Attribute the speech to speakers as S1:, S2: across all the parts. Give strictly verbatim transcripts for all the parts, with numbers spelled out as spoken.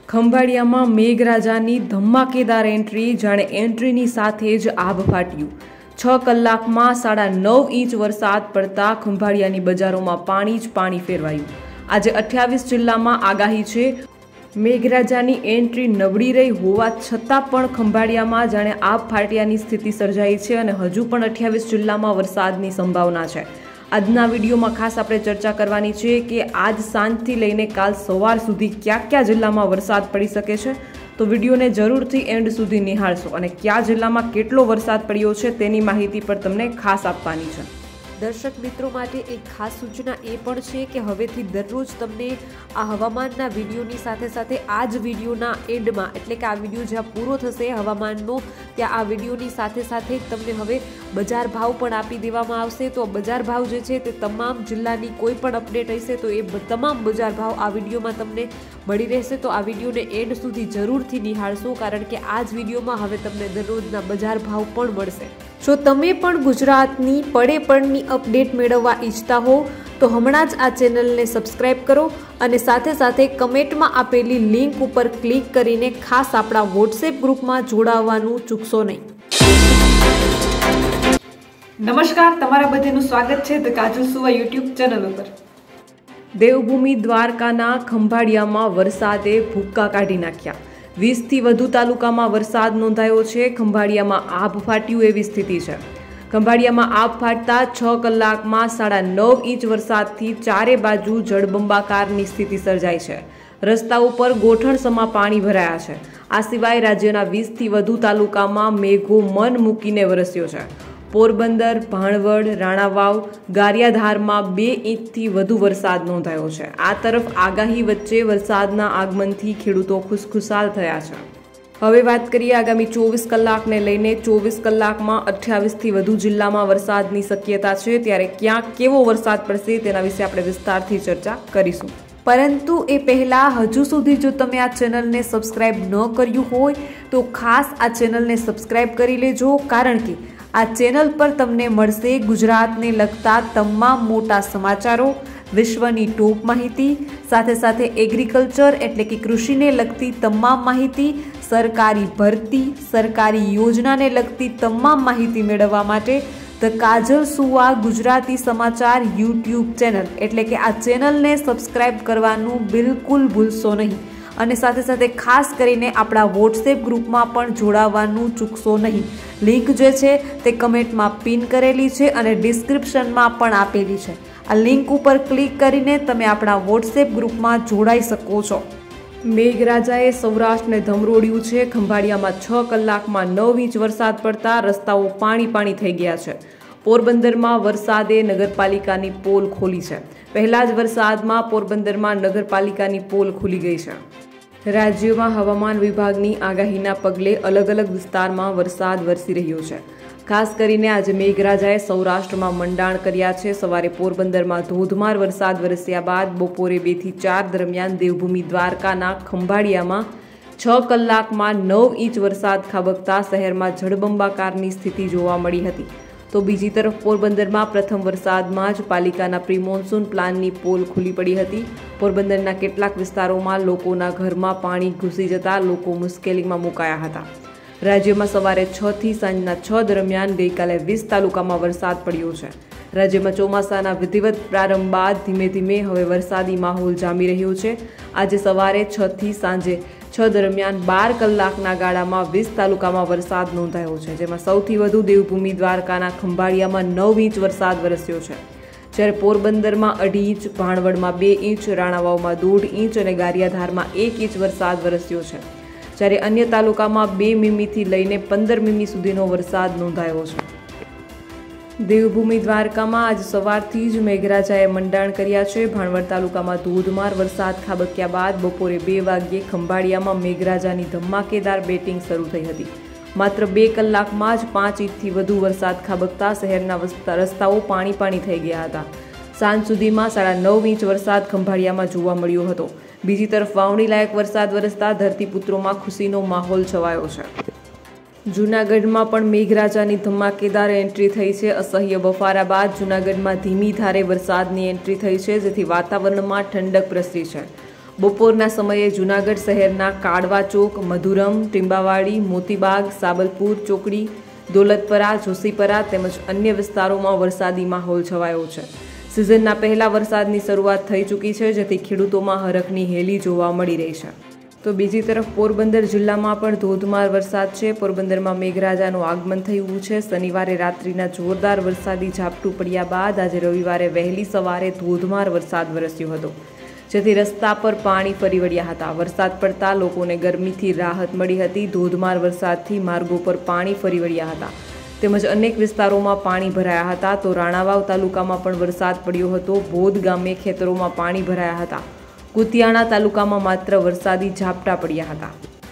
S1: ખંભાળિયામાં મેઘરાજાની ધમાકેદાર એન્ટ્રી, જાણે એન્ટ્રીની સાથે જ આભ ફાટ્યું। છ કલાકમાં સાડા નવ ઇંચ વરસાદ પડતા ખંભાળિયાની બજારોમાં પાણી જ પાણી ફેરવાયું। આજે અઠ્યાવીસ જિલ્લામાં આગાહી છે। મેઘરાજાની એન્ટ્રી નબળી રહી હોવા છતાં પણ ખંભાળિયામાં જાણે આભ ફાટ્યાની સ્થિતિ સર્જાઈ છે અને હજુ પણ અઠ્યાવીસ જિલ્લામાં વરસાદની સંભાવના છે। આજના વિડીયોમાં ખાસ આપણે ચર્ચા કરવાની છે કે આજ સાંજથી લઈને કાલ સવાર સુધી કયા કયા જિલ્લામાં વરસાદ પડી શકે છે। તો વિડીયોને જરૂરથી એન્ડ સુધી નિહાળશો અને કયા જિલ્લામાં કેટલો વરસાદ પડ્યો છે તેની માહિતી પણ તમને ખાસ આપવાની છે। દર્શક મિત્રો માટે એક ખાસ સૂચના એ પણ છે કે હવેથી દરરોજ તમને આ હવામાનના વિડીયોની સાથે સાથે આ જ વિડીયોના એન્ડમાં, એટલે કે આ વિડીયો જ્યાં પૂરો થશે હવામાનનો, ત્યાં આ વિડીયોની સાથે સાથે તમને હવે બજાર ભાવ પણ આપી દેવામાં આવશે। તો બજાર ભાવ જે છે તે તમામ જિલ્લાની કોઈ પણ અપડેટ હશે તો એ તમામ બજાર ભાવ આ વિડીયોમાં તમને મળી રહેશે। તો આ વિડીયોને એન્ડ સુધી જરૂરથી નિહાળશો, કારણ કે આ જ વિડીયોમાં હવે તમને દરરોજના બજાર ભાવ પણ મળશે। જો તમે પણ ગુજરાતની પડે પડની અપડેટ મેળવવા ઈચ્છતા હો તો હમણાં જ આ ચેનલને સબસ્ક્રાઇબ કરો અને સાથે સાથે કમેન્ટમાં આપેલી લિંક ઉપર ક્લિક કરીને ખાસ આપણા વોટ્સએપ ગ્રુપમાં જોડાવવાનું ચૂકશો નહીં।
S2: નમસ્કાર, તમારા બધાનું સ્વાગત છે ધ કાજલ સુવા યુટ્યુબ ચેનલ ઉપર।
S1: દેવભૂમિ દ્વારકાના ખંભાળિયામાં વરસાદે ભૂક્કા કાઢી નાખ્યા। વીસ થી વધુ તાલુકામાં વરસાદ નોંધાયો છે। ખંભાળિયામાં આભ ફાટ્યું એવી સ્થિતિ છે। ખંભાળિયામાં આભ ફાટતા છ કલાકમાં સાડા નવ ઇંચ વરસાદથી ચારે બાજુ જળબંબાકારની સ્થિતિ સર્જાઈ છે। રસ્તા ઉપર ગોઠણસમા પાણી ભરાયા છે। આ સિવાય રાજ્યના વીસ થી વધુ તાલુકામાં મેઘો મન મૂકીને વરસ્યો છે। પોરબંદર, ભાણવડ, રાણાવાવ, ગારિયાધારમાં બે ઇંચથી વધુ વરસાદ નોંધાયો છે। આ તરફ આગાહી વચ્ચે વરસાદના આગમનથી ખેડૂતો ખુશખુશાલ થયા છે। હવે વાત કરીએ આગામી ચોવીસ કલાકને લઈને। ચોવીસ કલાકમાં અઠ્યાવીસથી વધુ જિલ્લામાં વરસાદની શક્યતા છે, ત્યારે ક્યાં કેવો વરસાદ પડશે તેના વિશે આપણે વિસ્તારથી ચર્ચા કરીશું। પરંતુ એ પહેલાં હજુ સુધી જો તમે આ ચેનલને સબસ્ક્રાઇબ ન કર્યું હોય તો ખાસ આ ચેનલને સબસ્ક્રાઇબ કરી લેજો, કારણ કે આ ચેનલ પર તમને મળશે ગુજરાતને લગતા તમામ મોટા સમાચારો, વિશ્વની ટોપ માહિતી, સાથે સાથે એગ્રીકલ્ચર એટલે કે કૃષિને લગતી તમામ માહિતી, સરકારી ભરતી, સરકારી યોજનાને લગતી તમામ માહિતી મેળવવા માટે ધ કાજલ સુવા ગુજરાતી સમાચાર યુટ્યુબ ચેનલ એટલે કે આ ચેનલને સબસ્ક્રાઇબ કરવાનું બિલકુલ ભૂલશો નહીં અને સાથે સાથે ખાસ કરીને આપણા વોટ્સએપ ગ્રુપમાં પણ જોડાવાનું ચૂકશો નહીં। લિંક જે છે તે કમેન્ટમાં પિન કરેલી છે અને ડિસ્ક્રિપ્શનમાં પણ આપેલી છે। આ લિંક ઉપર ક્લિક કરીને તમે આપણા વોટ્સએપ ગ્રુપમાં જોડાઈ શકો છો। મેઘરાજાએ સૌરાષ્ટ્રને ધમરોડ્યું છે। ખંભાળિયામાં છ કલાકમાં નવ ઇંચ વરસાદ પડતા રસ્તાઓ પાણી પાણી થઈ ગયા છે। પોરબંદરમાં વરસાદે નગરપાલિકાની પોલ ખોલી છે। પહેલા જ વરસાદમાં પોરબંદરમાં નગરપાલિકાની પોલ ખુલી ગઈ છે। રાજ્યમાં હવામાન વિભાગની આગાહીના પગલે અલગ અલગ વિસ્તારમાં વરસાદ વરસી રહ્યો છે। ખાસ કરીને આજે મેઘરાજાએ સૌરાષ્ટ્રમાં મંડાણ કર્યા છે। સવારે પોરબંદરમાં ધોધમાર વરસાદ વરસ્યા બાદ બપોરે બે થી ચાર દરમિયાન દેવભૂમિ દ્વારકાના ખંભાળિયામાં છ કલાકમાં નવ ઇંચ વરસાદ ખાબકતા શહેરમાં જળબંબાકારની સ્થિતિ જોવા મળી હતી। તો બીજી તરફ પોરબંદરમાં પ્રથમ વરસાદમાં જ પાલિકાના પ્રી મોન્સૂન પ્લાનની પોલ ખુલ્લી પડી હતી। પોરબંદરના કેટલાક વિસ્તારોમાં લોકોના ઘરમાં પાણી ઘૂસી જતા લોકો મુશ્કેલીમાં મુકાયા હતા। રાજ્યમાં સવારે છ થી સાંજના છ દરમિયાન ગઈકાલે વીસ તાલુકામાં વરસાદ પડ્યો છે। રાજ્યમાં ચોમાસાના વિધિવત પ્રારંભ બાદ ધીમે ધીમે હવે વરસાદી માહોલ જામી રહ્યો છે। આજે સવારે છ થી સાંજે છ દરમિયાન બાર કલાકના ગાળામાં વીસ તાલુકામાં વરસાદ નોંધાયો છે, જેમાં સૌથી વધુ દેવભૂમિ દ્વારકાના ખંભાળિયામાં નવ ઇંચ વરસાદ વરસ્યો છે, જ્યારે પોરબંદરમાં અઢી ઇંચ, ભાણવડમાં બે ઇંચ, રાણાવાવમાં દોઢ ઇંચ અને ગારિયાધારમાં એક ઇંચ વરસાદ વરસ્યો છે, જ્યારે અન્ય તાલુકામાં બે મીમીથી લઈને પંદર મીમી સુધીનો વરસાદ નોંધાયો છે। દેવભૂમિ દ્વારકામાં આજ સવારથી જ મેઘરાજાએ મંડાણ કર્યા છે। ભાણવડ તાલુકામાં ધોધમાર વરસાદ ખાબક્યા બાદ બપોરે બે વાગ્યે ખંભાળિયામાં મેઘરાજાની ધમાકેદાર બેટિંગ શરૂ થઈ હતી। માત્ર બે કલાકમાં જ પાંચ ઇંચથી વધુ વરસાદ ખાબકતા શહેરના રસ્તાઓ પાણી પાણી થઈ ગયા હતા। સાંજ સુધીમાં સાડા નવ ઇંચ વરસાદ ખંભાળિયામાં જોવા મળ્યો હતો। બીજી તરફ વાવણી લાયક વરસાદ વરસતા ધરતીપુત્રોમાં ખુશીનો માહોલ છવાયો છે। જૂનાગઢમાં પણ મેઘરાજાની ધમાકેદાર એન્ટ્રી થઈ છે। અસહ્ય બફારા બાદ જૂનાગઢમાં ધીમી ધારે વરસાદની એન્ટ્રી થઈ છે, જેથી વાતાવરણમાં ઠંડક પ્રસરી છે। બપોરના સમયે જૂનાગઢ શહેરના કાડવા ચોક, મધુરમ, ટીંબાવાડી, મોતીબાગ, સાબલપુર ચોકડી, દોલતપરા, જોશીપરા તેમજ અન્ય વિસ્તારોમાં વરસાદી માહોલ છવાયો છે. સિઝનના પહેલા વરસાદની શરૂઆત થઈ ચૂકી છે, જેથી ખેડૂતોમાં હરખની હેલી જોવા મળી રહી છે. તો બીજી તરફ પોરબંદર જિલ્લામાં પણ ધોધમાર વરસાદ છે. પોરબંદરમાં મેઘરાજાનું આગમન થયું છે. શનિવારે રાત્રિના જોરદાર વરસાદી ઝાપટું પડ્યા બાદ આજે રવિવારે વહેલી સવારે ધોધમાર વરસાદ વરસ્યો હતો, જેથી રસ્તા પર પાણી ફરી વળ્યા હતા. વરસાદ પડતા લોકોને ગરમીથી રાહત મળી હતી. ધોધમાર વરસાદથી માર્ગો પર પાણી ફરી વળ્યા હતા તેમજ અનેક વિસ્તારોમાં પાણી ભરાયા હતા. તો રાણાવાવ તાલુકામાં પણ વરસાદ પડ્યો હતો. બોધ ગામે ખેતરોમાં પાણી ભરાયા હતા. કુતિયાણા તાલુકામાં માત્ર વરસાદી ઝાપટા પડ્યા હતા.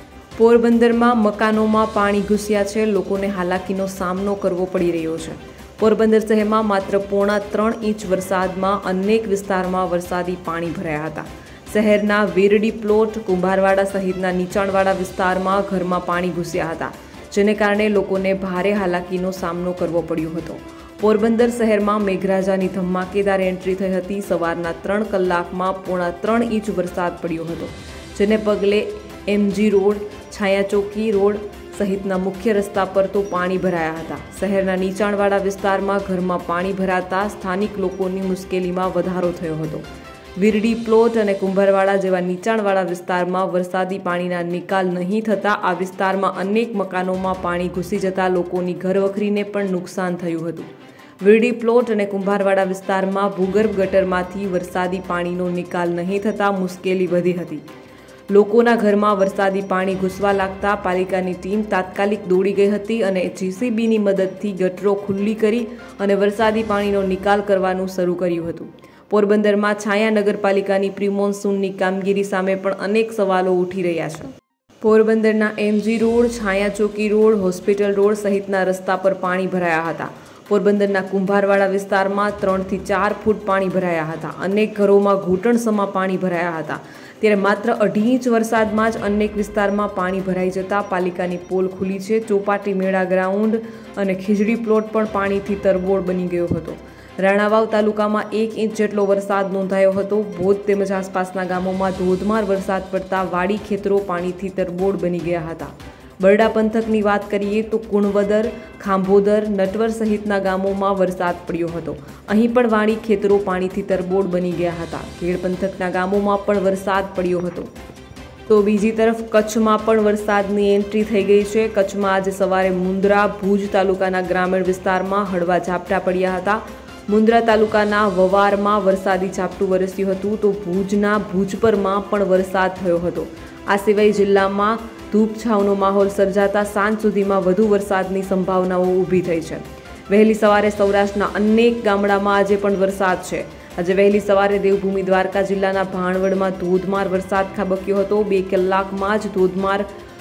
S1: પોરબંદરમાં મકાનોમાં પાણી ઘૂસ્યા છે. લોકોને હાલાકીનો સામનો કરવો પડી રહ્યો છે. પોરબંદર શહેરમાં માત્ર પોણા ત્રણ ઇંચ વરસાદમાં અનેક વિસ્તારમાં વરસાદી પાણી ભરાયા હતા. શહેરના વીરડી પ્લોટ, કુંભારવાડા સહિતના નીચાણવાળા વિસ્તારમાં ઘરમાં પાણી ઘૂસ્યા હતા, જેને કારણે લોકોને ભારે હાલાકીનો સામનો કરવો પડ્યો હતો. પોરબંદર શહેરમાં મેઘરાજાની ધમાકેદાર એન્ટ્રી થઈ હતી. સવારના ત્રણ કલાકમાં પોણા ત્રણ ઇંચ વરસાદ પડ્યો હતો, જેને પગલે એમજી રોડ, છાયાચોકી રોડ સહિતના મુખ્ય રસ્તા પર તો પાણી ભરાયા હતા. શહેરના નીચાણવાળા વિસ્તારમાં ઘરમાં પાણી ભરાતા સ્થાનિક લોકોની મુશ્કેલીમાં વધારો થયો હતો. વીરડી પ્લોટ અને કુંભારવાડા જેવા નીચાણવાળા વિસ્તારમાં વરસાદી પાણીના નિકાલ નહીં થતા આ વિસ્તારમાં અનેક મકાનોમાં પાણી ઘૂસી જતા લોકોની ઘરવખરીને પણ નુકસાન થયું હતું. વીરડી પ્લોટ અને કુંભારવાડા વિસ્તારમાં ભૂગર્ભ ગટરમાંથી વરસાદી પાણીનો નિકાલ નહીં થતાં મુશ્કેલી વધી હતી. લોકોના ઘરમાં વરસાદી પાણી ઘૂસવા લાગતા પાલિકાની ટીમ તાત્કાલિક દોડી ગઈ હતી અને જીસીબીની મદદથી ગટરો ખુલ્લી કરી અને વરસાદી પાણીનો નિકાલ કરવાનું શરૂ કર્યું હતું. પોરબંદરમાં છાયા નગરપાલિકાની પ્રી મોન્સૂનની કામગીરી સામે પણ અનેક સવાલો ઉઠી રહ્યા છે. પોરબંદરના MG road, Chhayachoki road, hospital road સહિતના રસ્તા પર પાણી ભરાયા હતા. પોરબંદરના કુંભારવાડા વિસ્તારમાં ત્રણથી ચાર ફૂટ પાણી ભરાયા હતા. અનેક ઘરોમાં ઘૂંટણસમા પાણી ભરાયા હતા. ત્યારે માત્ર અઢી ઇંચ વરસાદમાં જ અનેક વિસ્તારમાં પાણી ભરાઈ જતા પાલિકાની પોલ ખુલી છે. ચોપાટી મેળા ગ્રાઉન્ડ અને ખીજડી પ્લોટ પણ પાણીથી તરબોળ બની ગયો હતો. રાણાવાવ તાલુકામાં એક ઇંચ જેટલો વરસાદ નોંધાયો હતો. બોધ તેમજ આસપાસના ગામોમાં ધોધમાર વરસાદ પડતા વાડી ખેતરો પાણીથી તરબોળ બની ગયા હતા. બરડા પંથકની વાત કરીએ તો કુણવદર, ખાંભોદર, નટવર સહિતના ગામોમાં વરસાદ પડ્યો હતો. અહીં પણ વાડી ખેતરો પાણીથી તરબોળ બની ગયા હતા. ખેડ પંથકના ગામોમાં પણ વરસાદ પડ્યો હતો. તો બીજી તરફ કચ્છમાં પણ વરસાદની એન્ટ્રી થઈ ગઈ છે. કચ્છમાં આજે સવારે મુન્દ્રા, ભુજ તાલુકાના ગ્રામીણ વિસ્તારમાં હળવા ઝાપટા પડ્યા હતા. મુન્દ્રા તાલુકાના વવારમાં વરસાદી ઝાપટું વરસ્યું હતું. તો ભુજના ભુજપરમાં પણ વરસાદ થયો હતો. આ સિવાય જિલ્લામાં ધૂપછાવનો માહોલ સર્જાતા સાંજ સુધીમાં વધુ વરસાદની સંભાવનાઓ ઊભી થઈ છે. વહેલી સવારે સૌરાષ્ટ્રના અનેક ગામડામાં આજે પણ વરસાદ છે. આજે વહેલી સવારે દેવભૂમિ દ્વારકા જિલ્લાના ભાણવડમાં ધોધમાર વરસાદ ખાબક્યો હતો. બે કલાકમાં જ ધોધમાર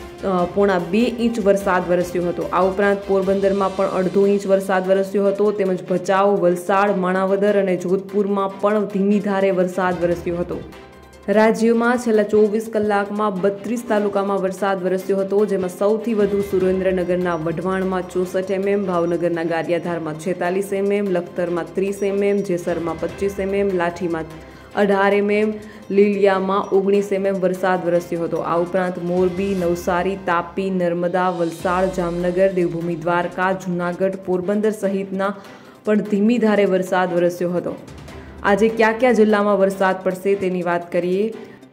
S1: પોણા બે ઇંચ વરસાદ વરસ્યો હતો. આ ઉપરાંત પોરબંદરમાં પણ અડધો ઇંચ વરસાદ વરસ્યો હતો. તેમજ ભચાઉ, વલસાડ, માણાવદર અને જોધપુરમાં પણ ધીમી ધારે વરસાદ વરસ્યો હતો. રાજ્યમાં છેલ્લા ચોવીસ કલાકમાં બત્રીસ તાલુકામાં વરસાદ વરસ્યો હતો, જેમાં સૌથી વધુ સુરેન્દ્રનગરના વઢવાણમાં ચોસઠ એમએમ, ભાવનગરના ગારિયાધારમાં છેતાલીસ એમએમ, લખતરમાં ત્રીસ એમએમ, જેસરમાં પચીસ એમએમ, લાઠીમાં અઢાર એમએમ, લીલિયામાં ઓગણીસ એમએમ વરસાદ વરસ્યો હતો. આ ઉપરાંત મોરબી, નવસારી, તાપી, નર્મદા, વલસાડ, જામનગર, દેવભૂમિ દ્વારકા, જૂનાગઢ, પોરબંદર સહિતના પણ ધીમી ધારે વરસાદ વરસ્યો હતો. આજે કયા કયા જિલ્લામાં વરસાદ પડશે તેની વાત કરીએ.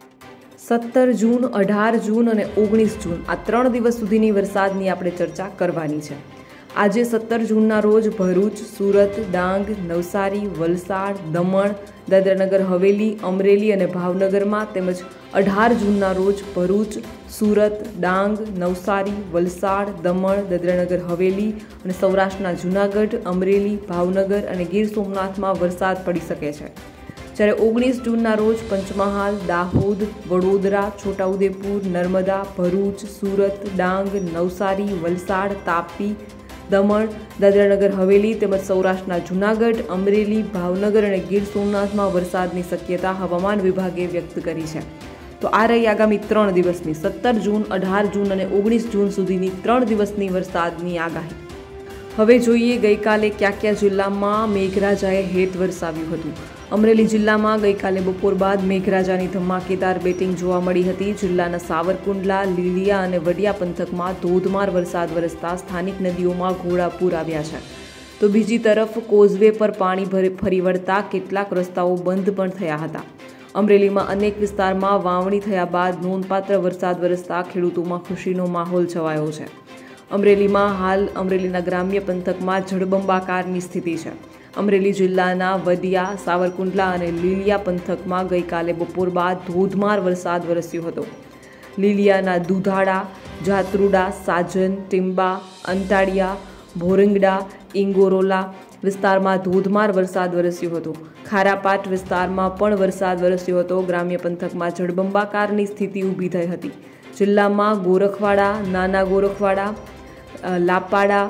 S1: સત્તર જૂન, અઢાર જૂન અને ઓગણીસ જૂન આ ત્રણ દિવસ સુધીની વરસાદની આપણે ચર્ચા કરવાની છે. આજે સત્તર જૂનના રોજ ભરૂચ, સુરત, ડાંગ, નવસારી, વલસાડ, દમણ, દાદરાનગર હવેલી, અમરેલી અને ભાવનગરમાં તેમજ અઢાર જૂનના રોજ ભરૂચ, સુરત, ડાંગ, નવસારી, વલસાડ, દમણ, દાદરાનગર હવેલી અને સૌરાષ્ટ્રના જૂનાગઢ, અમરેલી, ભાવનગર અને ગીર સોમનાથમાં વરસાદ પડી શકે છે. જ્યારે ઓગણીસ જૂનના રોજ પંચમહાલ, દાહોદ, વડોદરા, છોટાઉદેપુર, નર્મદા, ભરૂચ, સુરત, ડાંગ, નવસારી, વલસાડ, તાપી, દમણ, દાદરાનગર હવેલી તેમજ સૌરાષ્ટ્રના જૂનાગઢ, અમરેલી, ભાવનગર અને ગીર સોમનાથમાં વરસાદની શક્યતા હવામાન વિભાગે વ્યક્ત કરી છે. તો આ રહી આગામી ત્રણ દિવસની સત્તર જૂન, અઢાર જૂન અને ઓગણીસ જૂન સુધીની ત્રણ દિવસની વરસાદની આગાહી. હવે જોઈએ ગઈકાલે કયા કયા જિલ્લામાં મેઘરાજાએ હેત વરસાવ્યું હતું. અમરેલી જિલ્લામાં ગઈકાલે બપોર બાદ મેઘરાજાની ધમાકેદાર બેટિંગ જોવા મળી હતી. જિલ્લાના સાવરકુંડલા, લીલિયા અને વડિયા પંથકમાં ધોધમાર વરસાદ વરસતા સ્થાનિક નદીઓમાં ઘોડાપૂર આવ્યા છે. તો બીજી તરફ કોઝવે પર પાણી ફરી વળતા કેટલાક રસ્તાઓ બંધ પણ થયા હતા. અમરેલીમાં અનેક વિસ્તારમાં વાવણી થયા બાદ નોંધપાત્ર વરસાદ વરસતા ખેડૂતોમાં ખુશીનો માહોલ છવાયો છે. અમરેલીમાં હાલ અમરેલીના ગ્રામ્ય પંથકમાં જળબંબાકારની સ્થિતિ છે. અમરેલી જિલ્લાના વડિયા, સાવરકુંડલા અને લીલિયા પંથકમાં ગઈકાલે બપોર બાદ ધોધમાર વરસાદ વરસ્યો હતો. લીલિયાના દુધાળા, જાત્રુડા, સાજન, ટીંબા, અંતાડિયા, ભોરંગડા, ઇંગોરોલા વિસ્તારમાં ધોધમાર વરસાદ વરસ્યો હતો. ખારાપાટ વિસ્તારમાં પણ વરસાદ વરસ્યો હતો. ગ્રામ્ય પંથકમાં જળબંબાકારની સ્થિતિ ઊભી થઈ હતી. જિલ્લામાં ગોરખવાડા, નાના ગોરખવાડા, લાપાડા,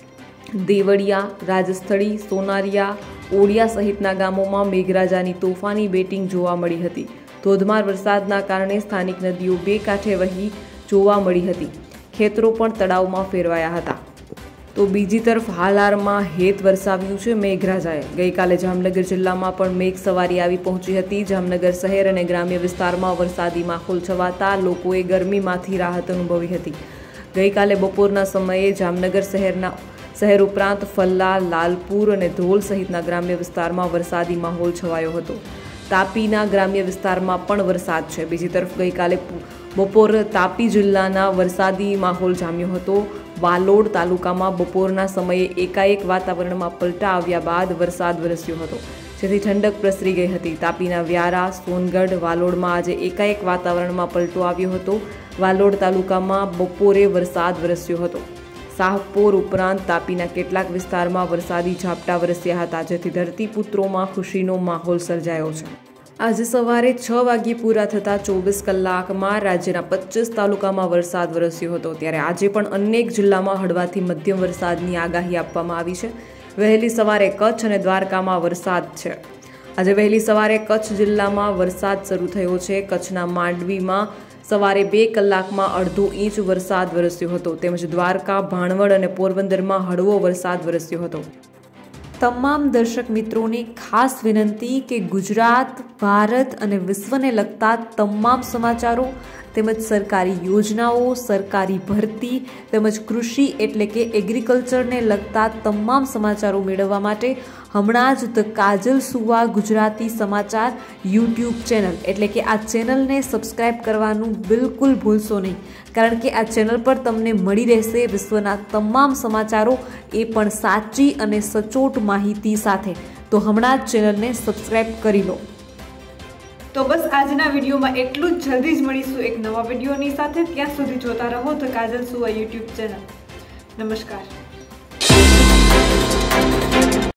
S1: દેવળિયા, રાજસ્થળી, સોનારિયા, ઓડિયા સહિતના ગામોમાં મેઘરાજાની તોફાની બેટિંગ જોવા મળી હતી. ધોધમાર વરસાદના કારણે સ્થાનિક નદીઓ બે કાંઠે વહી જોવા મળી હતી. ખેતરો પણ તળાવમાં ફેરવાયા હતા. તો બીજી તરફ હાલારમાં હેત વરસાવ્યું છે મેઘરાજાએ. ગઈકાલે જામનગર જિલ્લામાં પણ મેઘ સવારી આવી પહોંચી હતી. જામનગર શહેર અને ગ્રામ્ય વિસ્તારમાં વરસાદી માહોલ છવાતા લોકોએ ગરમીમાંથી રાહત અનુભવી હતી. ગઈકાલે બપોરના સમયે જામનગર શહેરના શહેર ઉપરાંત ફલ્લા, લાલપુર અને ધ્રોલ સહિતના ગ્રામ્ય વિસ્તારમાં વરસાદી માહોલ છવાયો હતો. તાપીના ગ્રામ્ય વિસ્તારમાં પણ વરસાદ છે. બીજી તરફ ગઈકાલે બપોર તાપી જિલ્લાના વરસાદી માહોલ જામ્યો હતો. વાલોડ તાલુકામાં બપોરના સમયે એકાએક વાતાવરણમાં પલટા આવ્યા બાદ વરસાદ વરસ્યો હતો, જેથી ઠંડક પ્રસરી ગઈ હતી. તાપીના વ્યારા, સોનગઢ, વાલોડમાં આજે એકાએક વાતાવરણમાં પલટો આવ્યો હતો. વાલોડ તાલુકામાં બપોરે વરસાદ વરસ્યો હતો. શાહપોર ઉપરાંત તાપીના કેટલાક વિસ્તારમાં વરસાદી ઝાપટા વરસ્યા હતા, જેથી ધરતીપુત્રોમાં ખુશીનો માહોલ સર્જાયો છે. આજે સવારે છ વાગ્યે પૂરા થતાં ચોવીસ કલાકમાં રાજ્યના પચીસ તાલુકામાં વરસાદ વરસ્યો હતો. ત્યારે આજે પણ અનેક જિલ્લામાં હળવાથી મધ્યમ વરસાદની આગાહી આપવામાં આવી છે. વહેલી સવારે કચ્છ અને દ્વારકામાં વરસાદ છે. આજે વહેલી સવારે કચ્છ જિલ્લામાં વરસાદ શરૂ થયો છે. કચ્છના માંડવીમાં સવારે બે કલાકમાં અડધો ઇંચ વરસાદ વરસ્યો હતો. તેમજ દ્વારકા, ભાણવડ અને પોરબંદરમાં હળવો વરસાદ વરસ્યો હતો. તમામ દર્શક મિત્રોને ખાસ વિનંતી કે ગુજરાત, ભારત અને વિશ્વને લગતા તમામ સમાચારો તેમજ સરકારી યોજનાઓ, સરકારી ભરતી તેમજ કૃષિ એટલે કે એગ્રીકલ્ચરને લગતા તમામ સમાચારો મેળવવા માટે હમણાં જ ધ કાજલ સુવા ગુજરાતી સમાચાર યુટ્યુબ ચેનલ એટલે કે આ ચેનલને સબસ્ક્રાઈબ કરવાનું બિલકુલ ભૂલશો નહીં, કારણ કે આ ચેનલ પર તમને મળી રહેશે વિશ્વના તમામ સમાચારો, એ પણ સાચી અને સચોટ માહિતી સાથે. તો હમણાં જ ચેનલને સબસ્ક્રાઈબ કરી લો.
S2: તો બસ આજના વિડીયોમાં એટલું જ. જલ્દી જ મળીશું એક નવા વિડીયોની સાથે. ત્યાં સુધી જોતા રહો ધ કાજલ સુવા યુટ્યુબ ચેનલ. નમસ્કાર.